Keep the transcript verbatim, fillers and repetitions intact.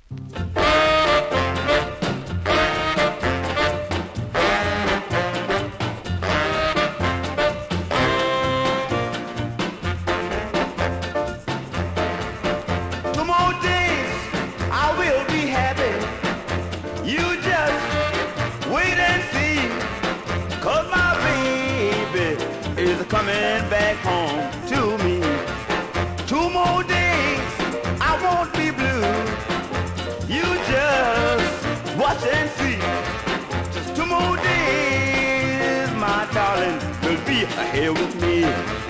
Two more days, I will be happy. You just wait and see. 'Cause my baby is coming back home to me. Two more days, I won't be blue. You just watch and see. Just two more days, my darling, will be here with me.